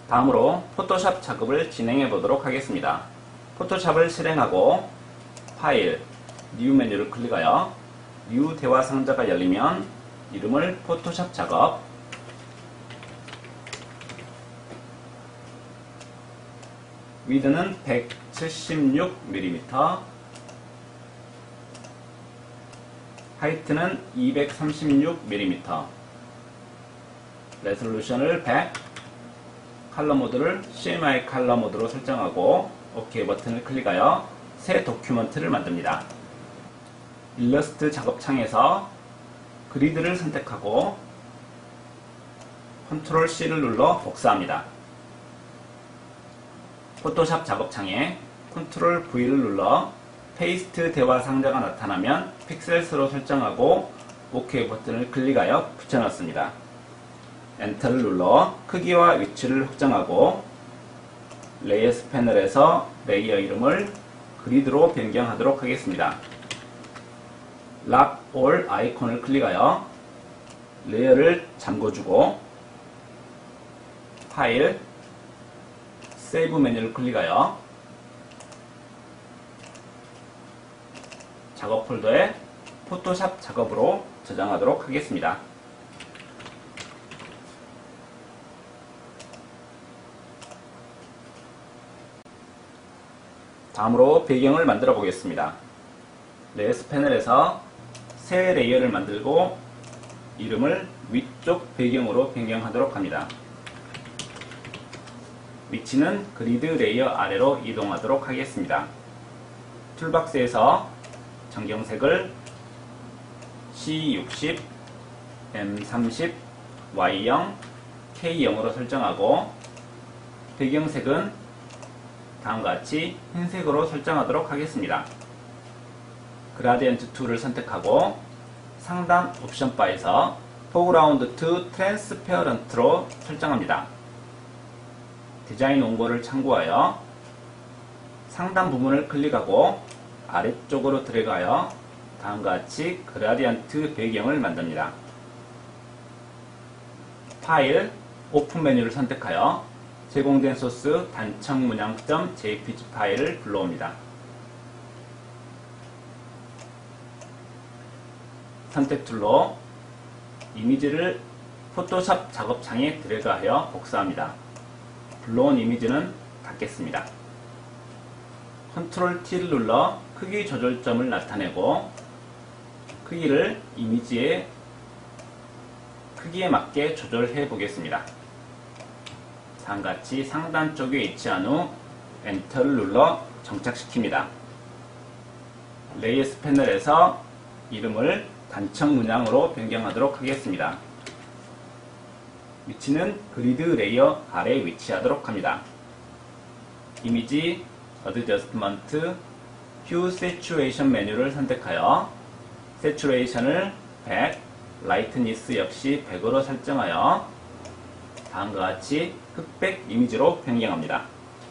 다음으로 포토샵 작업을 진행해 보도록 하겠습니다. 포토샵을 실행하고 파일, 뉴 메뉴를 클릭하여 뉴 대화 상자가 열리면 이름을 포토샵 작업, 위드는 176mm, 하이트는 236mm, 레솔루션을 100, 컬러 모드를 CMYK 컬러 모드로 설정하고 OK 버튼을 클릭하여 새 도큐먼트를 만듭니다. 일러스트 작업 창에서 그리드를 선택하고 컨트롤 C를 눌러 복사합니다. 포토샵 작업 창에 컨트롤 V를 눌러 페이스트 대화 상자가 나타나면 픽셀스로 설정하고 OK 버튼을 클릭하여 붙여넣습니다. 엔터를 눌러 크기와 위치를 확정하고 레이어스 패널에서 레이어 이름을 그리드로 변경하도록 하겠습니다. 락 올 아이콘을 클릭하여 레이어를 잠궈주고 파일, 세이브 메뉴를 클릭하여 작업 폴더에 포토샵 작업으로 저장하도록 하겠습니다. 다음으로 배경을 만들어 보겠습니다. 레이어스 패널에서 새 레이어를 만들고 이름을 위쪽 배경으로 변경하도록 합니다. 위치는 그리드 레이어 아래로 이동하도록 하겠습니다. 툴박스에서 정경색을 C60, M30, Y0, K0으로 설정하고 배경색은 다음과 같이 흰색으로 설정하도록 하겠습니다. 그라디언트 툴을 선택하고 상단 옵션 바에서 포그라운드 투 트랜스페어런트로 설정합니다. 디자인 원고를 참고하여 상단 부분을 클릭하고 아래쪽으로 드래그하여 다음과 같이 그라디언트 배경을 만듭니다. 파일, 오픈 메뉴를 선택하여 제공된 소스 단청문양.jpg 파일을 불러옵니다. 선택 툴로 이미지를 포토샵 작업창에 드래그하여 복사합니다. 불러온 이미지는 닫겠습니다. 컨트롤 T를 눌러 크기 조절점을 나타내고 크기를 이미지의 크기에 맞게 조절해 보겠습니다. 다음같이 상단 쪽에 위치한 후 엔터를 눌러 정착시킵니다. 레이어스 패널에서 이름을 단청 문양으로 변경하도록 하겠습니다. 위치는 그리드 레이어 아래에 위치하도록 합니다. 이미지 어드저스트먼트 휴 세츄레이션 메뉴를 선택하여 세츄레이션을 100, 라이트니스 역시 100으로 설정하여 다음과 같이 흑백 이미지로 변경합니다.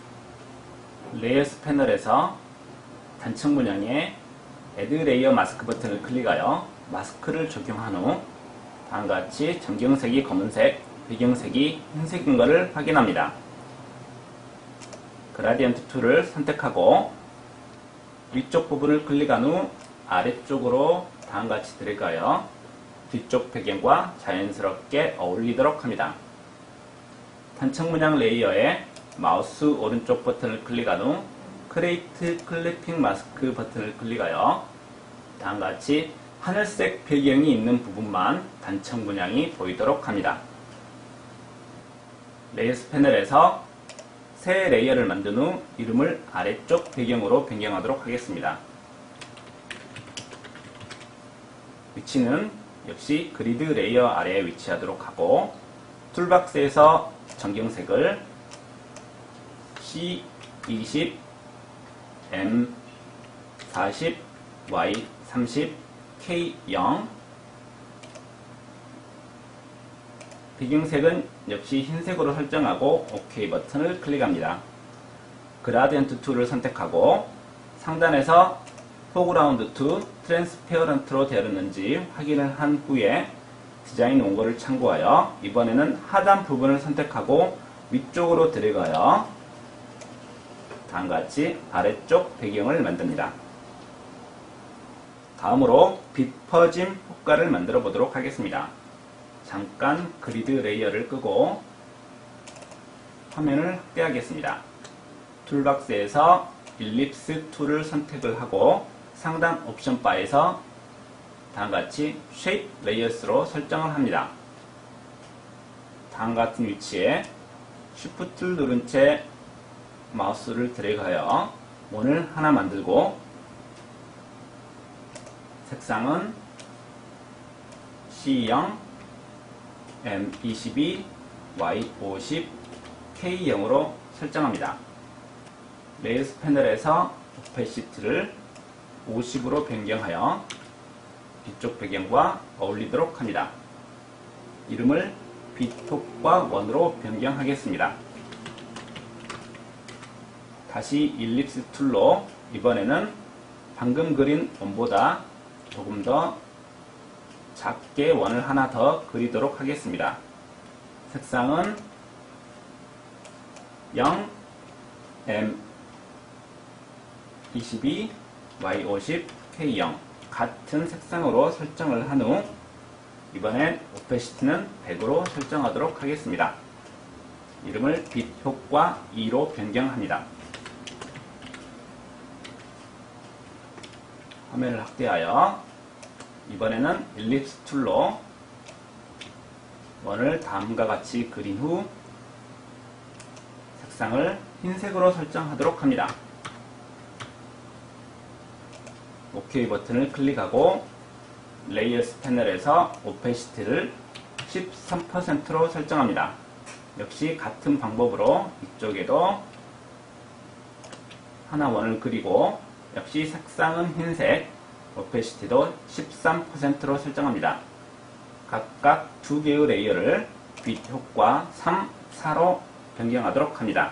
레이어스 패널에서 단청 문양에 Add 레이어 마스크 버튼을 클릭하여 마스크를 적용한 후 다음과 같이 정경색이 검은색, 배경색이 흰색인 것을 확인합니다. 그라디언트 툴을 선택하고 위쪽 부분을 클릭한 후 아래쪽으로 다음과 같이 드래그하여 뒤쪽 배경과 자연스럽게 어울리도록 합니다. 단청 문양 레이어에 마우스 오른쪽 버튼을 클릭한 후 크레이트 클리핑 마스크 버튼을 클릭하여 다음과 같이 하늘색 배경이 있는 부분만 단청 문양이 보이도록 합니다. 레이어스 패널에서 새 레이어를 만든 후 이름을 아래쪽 배경으로 변경하도록 하겠습니다. 위치는 역시 그리드 레이어 아래에 위치하도록 하고 툴박스에서 정경색을 C20, M40, Y30, K0 배경색은 역시 흰색으로 설정하고 OK 버튼을 클릭합니다. 그라디언트 툴을 선택하고 상단에서 포그라운드 투 트랜스페어런트로 되었는지 확인을 한 후에 디자인 원고를 참고하여 이번에는 하단 부분을 선택하고 위쪽으로 들어가요. 다음과 같이 아래쪽 배경을 만듭니다. 다음으로 빛 퍼짐 효과를 만들어 보도록 하겠습니다. 잠깐 그리드 레이어를 끄고 화면을 확대하겠습니다. 툴박스에서 일립스 툴을 선택을 하고 상단 옵션 바에서 다음과 같이 쉐입 레이어스로 설정을 합니다. 다음과 같은 위치에 Shift를 누른 채 마우스를 드래그하여 원을 하나 만들고 색상은 C0, M22, Y50, K0으로 설정합니다. 레이어스 패널에서 오페시티를 50으로 변경하여 뒤쪽 배경과 어울리도록 합니다. 이름을 빛효과 1으로 변경하겠습니다. 다시 일립스 툴로 이번에는 방금 그린 원보다 조금 더 작게 원을 하나 더 그리도록 하겠습니다. 색상은 0, M22, Y50, K0 같은 색상으로 설정을 한 후 이번엔 오페시티는 100으로 설정하도록 하겠습니다. 이름을 빛효과 2로 변경합니다. 화면을 확대하여 이번에는 일립스 툴로 원을 다음과 같이 그린 후 색상을 흰색으로 설정하도록 합니다. OK 버튼을 클릭하고 레이어스 패널에서 오페시티를 13%로 설정합니다. 역시 같은 방법으로 이쪽에도 하나 원을 그리고 역시 색상은 흰색, 오페시티도 13%로 설정합니다. 각각 두 개의 레이어를 빛 효과 3, 4로 변경하도록 합니다.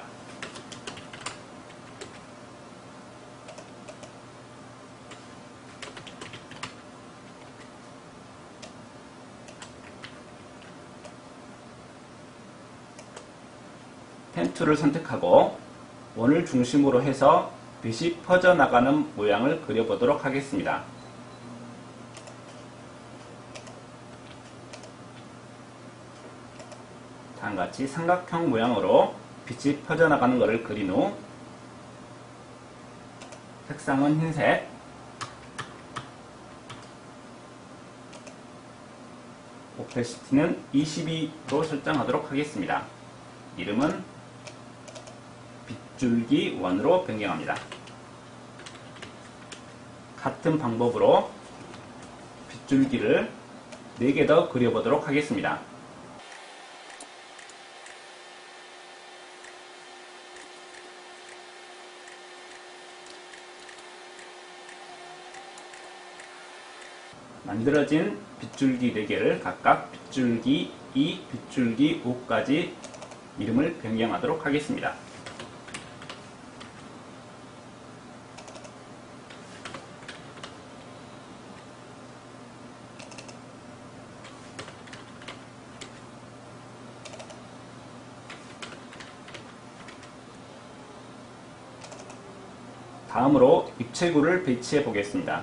펜 툴을 선택하고 원을 중심으로 해서 빛이 퍼져나가는 모양을 그려보도록 하겠습니다. 다음같이 삼각형 모양으로 빛이 퍼져나가는 것을 그린 후 색상은 흰색, 오페시티는 22로 설정하도록 하겠습니다. 이름은 빗줄기 1으로 변경합니다. 같은 방법으로 빗줄기를 4개 더 그려보도록 하겠습니다. 만들어진 빗줄기 4개를 각각 빗줄기 2, 빗줄기 5까지 이름을 변경하도록 하겠습니다. 다음으로 입체구를 배치해 보겠습니다.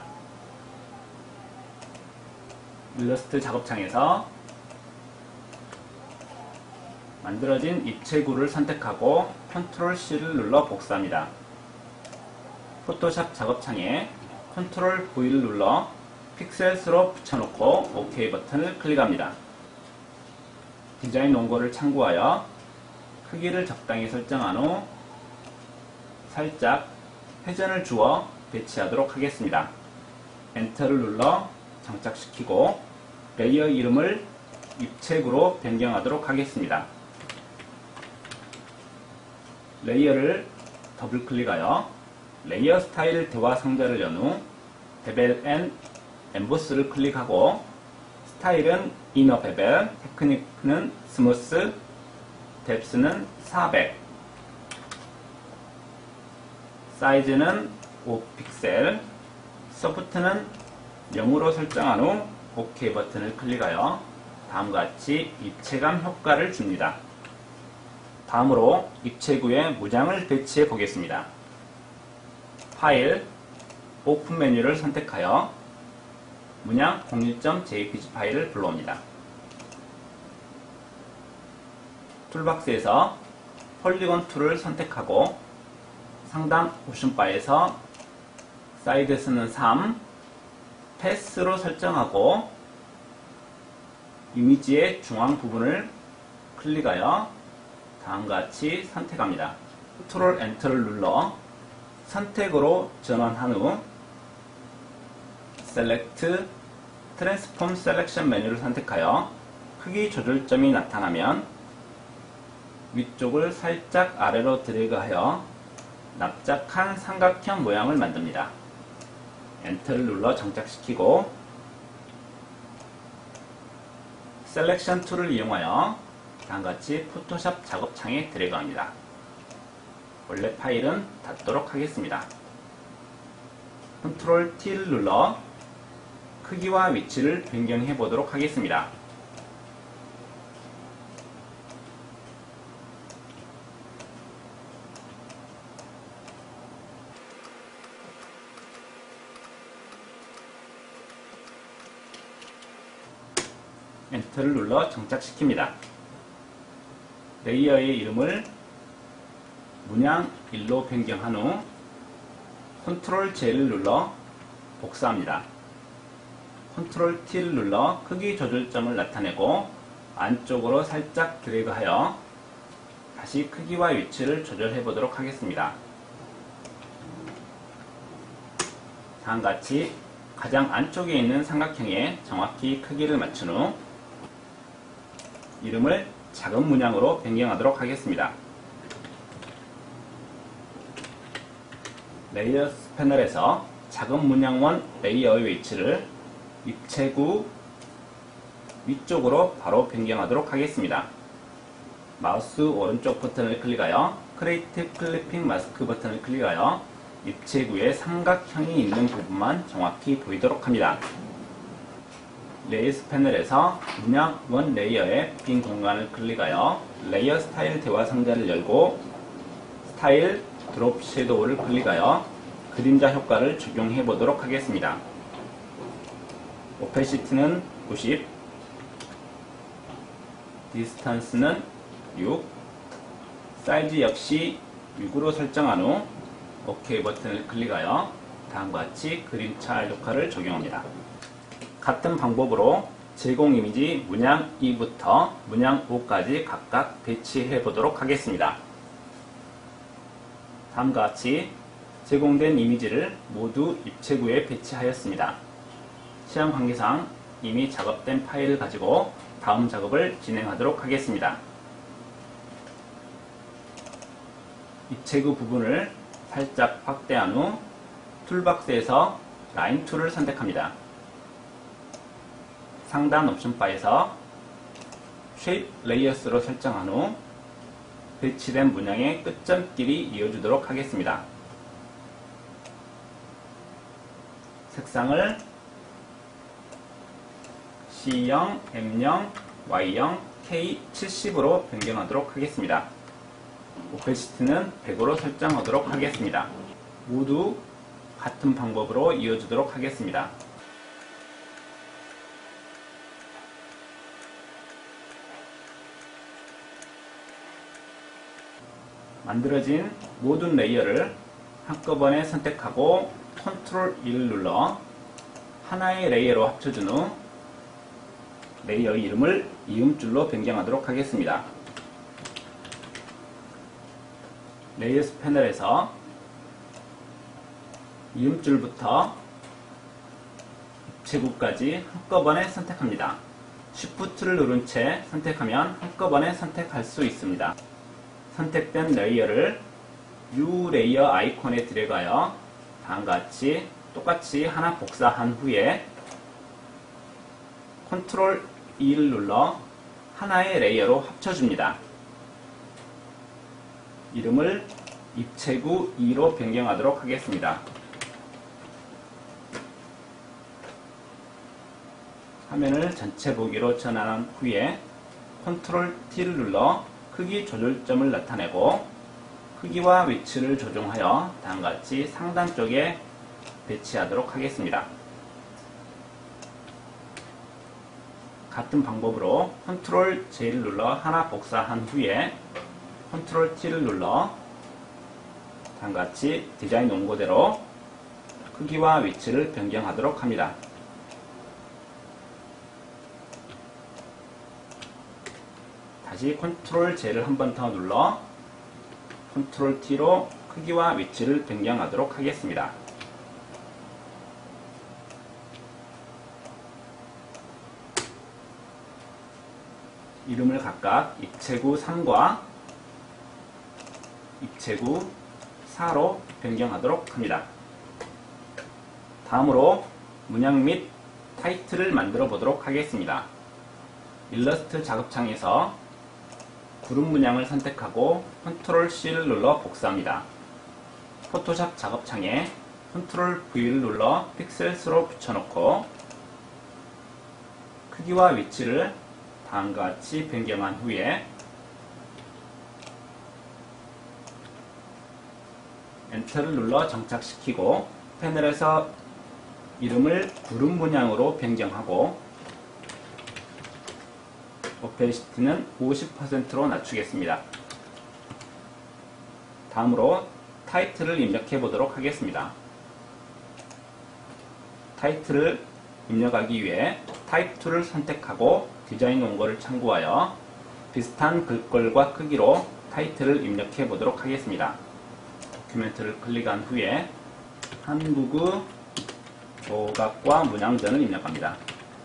일러스트 작업창에서 만들어진 입체구를 선택하고 컨트롤 C를 눌러 복사합니다. 포토샵 작업창에 컨트롤 V를 눌러 픽셀스로 붙여놓고 OK 버튼을 클릭합니다. 디자인 원고를 참고하여 크기를 적당히 설정한 후 살짝 회전을 주어 배치하도록 하겠습니다. 엔터를 눌러 장착시키고 레이어 이름을 입체구로 변경하도록 하겠습니다. 레이어를 더블 클릭하여 레이어 스타일 대화 상자를 연 후 베벨 앤 엠보스를 클릭하고 스타일은 이너 베벨, 테크닉은 스무스, 뎁스는 400, 사이즈는 5픽셀, 소프트는 0으로 설정한 후 OK 버튼을 클릭하여 다음과 같이 입체감 효과를 줍니다. 다음으로 입체구에 문양을 배치해 보겠습니다. 파일, 오픈 메뉴를 선택하여 문양 01.jpg 파일을 불러옵니다. 툴박스에서 폴리곤 툴을 선택하고 상단 옵션바에서 사이즈는 3, 패스로 설정하고 이미지의 중앙 부분을 클릭하여 다음과 같이 선택합니다. 컨트롤 엔터를 눌러 선택으로 전환한 후 셀렉트 트랜스폼 셀렉션 메뉴를 선택하여 크기 조절점이 나타나면 위쪽을 살짝 아래로 드래그하여 납작한 삼각형 모양을 만듭니다. 엔터를 눌러 장착시키고 셀렉션 툴을 이용하여 다음같이 포토샵 작업창에 드래그합니다. 원래 파일은 닫도록 하겠습니다. 컨트롤 T를 눌러 크기와 위치를 변경해 보도록 하겠습니다. 엔터를 눌러 정착시킵니다. 레이어의 이름을 문양 1로 변경한 후 컨트롤 J를 눌러 복사합니다. 컨트롤 T를 눌러 크기 조절점을 나타내고 안쪽으로 살짝 드래그하여 다시 크기와 위치를 조절해 보도록 하겠습니다. 다음같이 가장 안쪽에 있는 삼각형에 정확히 크기를 맞춘 후 이름을 작은 문양으로 변경하도록 하겠습니다. 레이어스 패널에서 작은 문양원 레이어의 위치를 입체구 위쪽으로 바로 변경하도록 하겠습니다. 마우스 오른쪽 버튼을 클릭하여 크리에이티브 클리핑 마스크 버튼을 클릭하여 입체구에 삼각형이 있는 부분만 정확히 보이도록 합니다. 레이어스 패널에서 문양 원 레이어의 빈 공간을 클릭하여 레이어 스타일 대화 상자를 열고 스타일 드롭 섀도우를 클릭하여 그림자 효과를 적용해 보도록 하겠습니다. 오페시티는 90, 디스턴스는 6, 사이즈 역시 6으로 설정한 후 OK 버튼을 클릭하여 다음과 같이 그림차 효과를 적용합니다. 같은 방법으로 제공 이미지 문양 2부터 문양 5까지 각각 배치해 보도록 하겠습니다. 다음과 같이 제공된 이미지를 모두 입체구에 배치하였습니다. 시간 관계상 이미 작업된 파일을 가지고 다음 작업을 진행하도록 하겠습니다. 입체구 부분을 살짝 확대한 후 툴박스에서 라인 툴을 선택합니다. 상단 옵션바에서 쉐입 레이어스로 설정한 후 배치된 문양의 끝점끼리 이어주도록 하겠습니다. 색상을 C0, M0, Y0, K70으로 변경하도록 하겠습니다. 오페시티는 100으로 설정하도록 하겠습니다. 모두 같은 방법으로 이어주도록 하겠습니다. 만들어진 모든 레이어를 한꺼번에 선택하고 컨트롤 1을 눌러 하나의 레이어로 합쳐준 후 레이어 이름을 이음줄로 변경하도록 하겠습니다. 레이어스 패널에서 이음줄부터 입체구까지 한꺼번에 선택합니다. Shift를 누른 채 선택하면 한꺼번에 선택할 수 있습니다. 선택된 레이어를 U 레이어 아이콘에 드래그하여 다음과 같이 똑같이 하나 복사한 후에 컨트롤 2를 눌러 하나의 레이어로 합쳐줍니다. 이름을 입체구 2로 변경하도록 하겠습니다. 화면을 전체 보기로 전환한 후에 컨트롤 T를 눌러 크기 조절점을 나타내고 크기와 위치를 조정하여 다음과 같이 상단 쪽에 배치하도록 하겠습니다. 같은 방법으로 컨트롤 J를 눌러 하나 복사한 후에 컨트롤 T를 눌러 다음과 같이 디자인 원고대로 크기와 위치를 변경하도록 합니다. 다시 컨트롤 J를 한 번 더 눌러 컨트롤 T로 크기와 위치를 변경하도록 하겠습니다. 이름을 각각 입체구 3과 입체구 4로 변경하도록 합니다. 다음으로 문양 및 타이틀을 만들어 보도록 하겠습니다. 일러스트 작업창에서 구름 문양을 선택하고 컨트롤 C를 눌러 복사합니다. 포토샵 작업창에 컨트롤 V를 눌러 픽셀스로 붙여놓고 크기와 위치를 다음과 같이 변경한 후에 엔터를 눌러 정착시키고 패널에서 이름을 구름 문양으로 변경하고 오페시티는 50%로 낮추겠습니다. 다음으로 타이틀을 입력해 보도록 하겠습니다. 타이틀을 입력하기 위해 타입 툴을 선택하고 디자인 원고를 참고하여 비슷한 글꼴과 크기로 타이틀을 입력해 보도록 하겠습니다. 도큐멘트를 클릭한 후에 한국의 조각과 문양전을 입력합니다.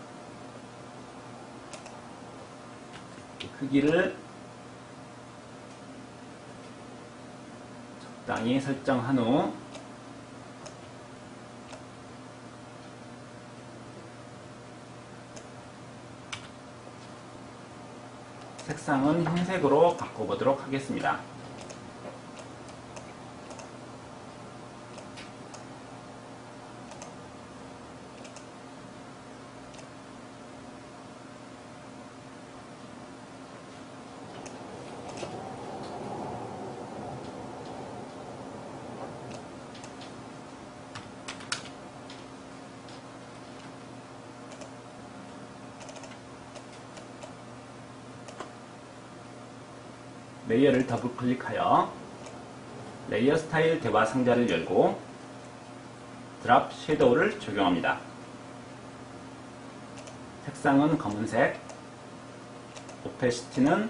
크기를 적당히 설정한 후 색상은 흰색으로 바꿔보도록 하겠습니다. 레이어를 더블 클릭하여 레이어 스타일 대화 상자를 열고 드랍 섀도우를 적용합니다. 색상은 검은색, 오페시티는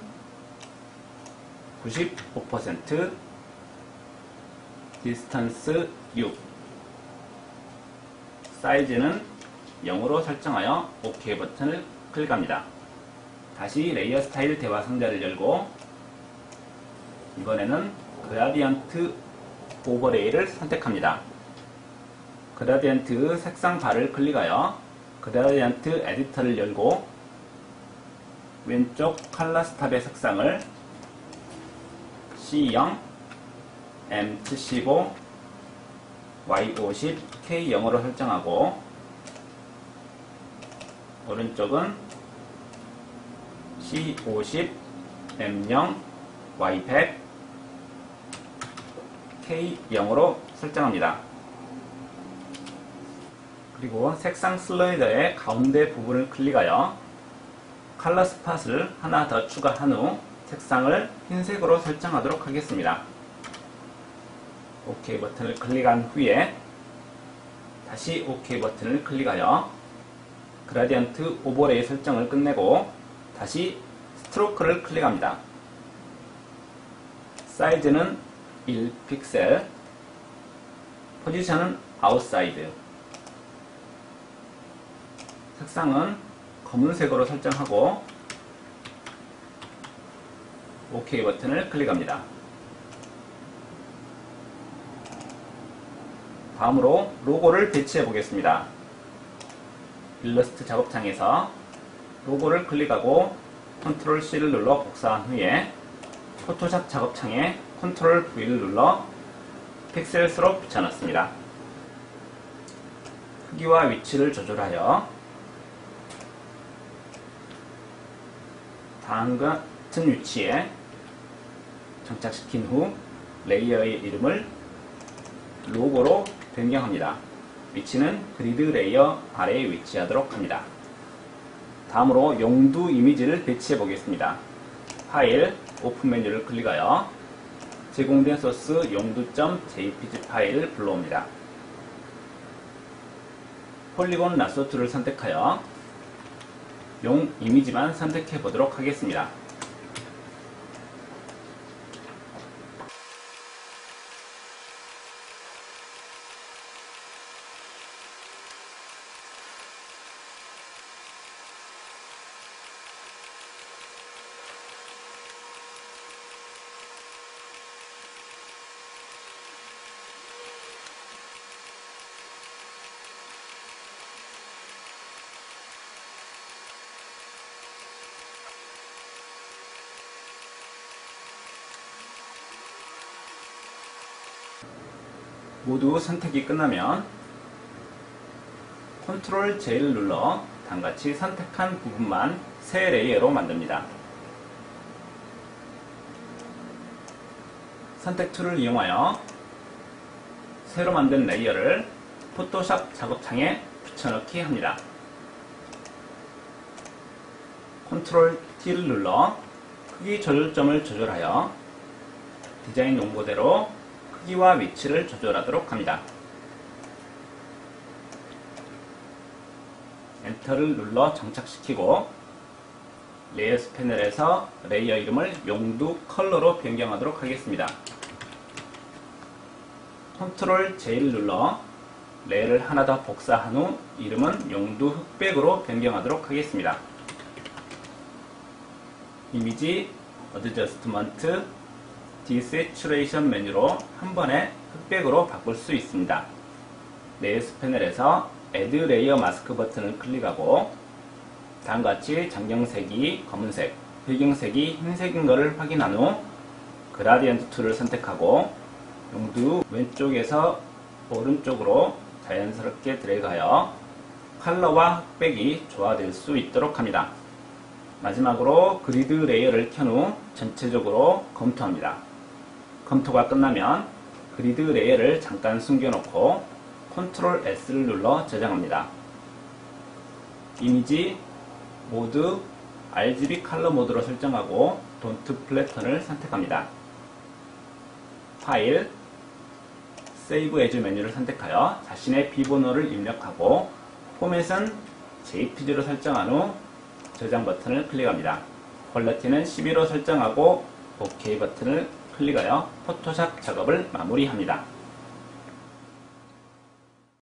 95%, 디스턴스 6, 사이즈는 0으로 설정하여 OK 버튼을 클릭합니다. 다시 레이어 스타일 대화 상자를 열고 이번에는 그라디언트 오버레이를 선택합니다. 그라디언트 색상 바를 클릭하여 그라디언트 에디터를 열고 왼쪽 컬러 스탑의 색상을 C0, M75, Y50, K0으로 설정하고 오른쪽은 C50, M0, Y100, K0으로 설정합니다. 그리고 색상 슬라이더의 가운데 부분을 클릭하여 컬러 스팟을 하나 더 추가한 후 색상을 흰색으로 설정하도록 하겠습니다. OK 버튼을 클릭한 후에 다시 OK 버튼을 클릭하여 그라디언트 오버레이 설정을 끝내고 다시 스트로크를 클릭합니다. 사이즈는 1픽셀, 포지션은 아웃사이드, 색상은 검은색으로 설정하고 OK 버튼을 클릭합니다. 다음으로 로고를 배치해 보겠습니다. 일러스트 작업창에서 로고를 클릭하고 컨트롤 C를 눌러 복사한 후에 포토샵 작업창에 컨트롤 V를 눌러 픽셀스로 붙여넣습니다. 크기와 위치를 조절하여 다음과 같은 위치에 장착시킨 후 레이어의 이름을 로고로 변경합니다. 위치는 그리드 레이어 아래에 위치하도록 합니다. 다음으로 용두 이미지를 배치해 보겠습니다. 파일, 오픈 메뉴를 클릭하여 제공된 소스 용두.jpg 파일을 불러옵니다. 폴리곤 라소트를 선택하여 용 이미지만 선택해 보도록 하겠습니다. 모두 선택이 끝나면 컨트롤 J를 눌러 다음같이 선택한 부분만 새 레이어로 만듭니다. 선택 툴을 이용하여 새로 만든 레이어를 포토샵 작업창에 붙여넣기 합니다. 컨트롤 T를 눌러 크기 조절점을 조절하여 디자인 용도대로 크기와 위치를 조절하도록 합니다. 엔터를 눌러 정착시키고 레이어스 패널에서 레이어 이름을 용두 컬러로 변경하도록 하겠습니다. 컨트롤 J를 눌러 레이어를 하나 더 복사한 후 이름은 용두 흑백으로 변경하도록 하겠습니다. 이미지 어드저스트먼트 디세츄레이션 메뉴로 한 번에 흑백으로 바꿀 수 있습니다. 레이어스 패널에서 Add Layer Mask 버튼을 클릭하고 다음같이 장경색이 검은색, 배경색이 흰색인 것을 확인한 후 그라디언트 툴을 선택하고 용두 왼쪽에서 오른쪽으로 자연스럽게 드래그하여 컬러와 흑백이 조화될 수 있도록 합니다. 마지막으로 그리드 레이어를 켠 후 전체적으로 검토합니다. 검토가 끝나면 그리드 레이어를 잠깐 숨겨놓고 컨트롤 S를 눌러 저장합니다. 이미지 모드 RGB 컬러 모드로 설정하고 Don't Flatten을 선택합니다. 파일, Save As 메뉴를 선택하여 자신의 비번호를 입력하고 포맷은 JPG로 설정한 후 저장 버튼을 클릭합니다. 퀄리티는 11로 설정하고 OK 버튼을 클릭하여 포토샵 작업을 마무리합니다.